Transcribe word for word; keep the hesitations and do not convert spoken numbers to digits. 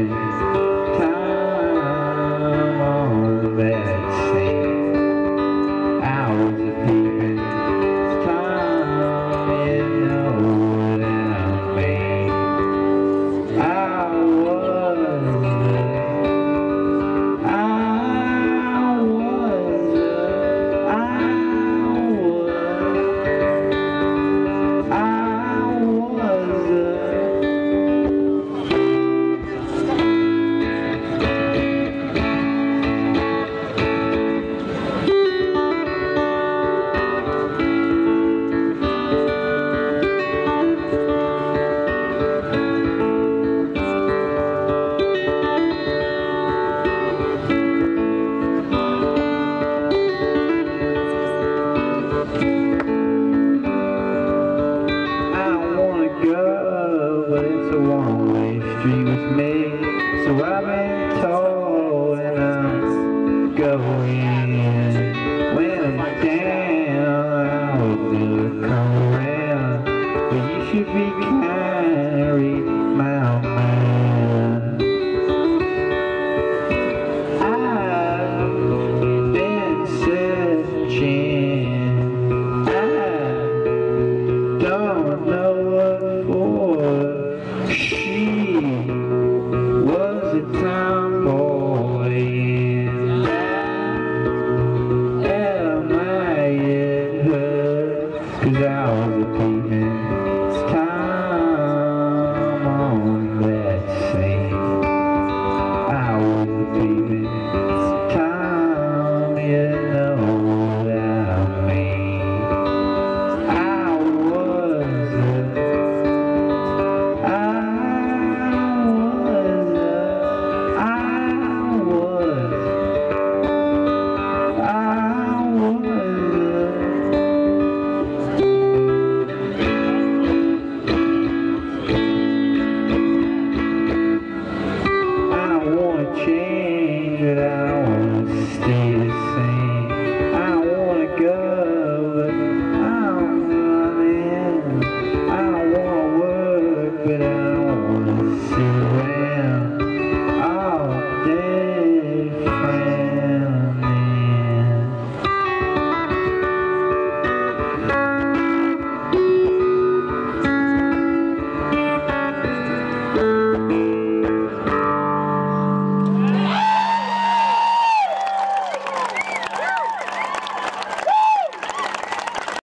time on that scene. I was a peeping time, you know what I mean. I was I was I was I but it's a one-way street with me, so I've been told, and I'm going. When I'm down, I'll do come around, but you should be carried, my man. I've been searching, I don't know what for. She was a tomboy, and I admired her, 'cause I was a peeping time on that scene. I was a peeping time, you know what I mean. I was a change.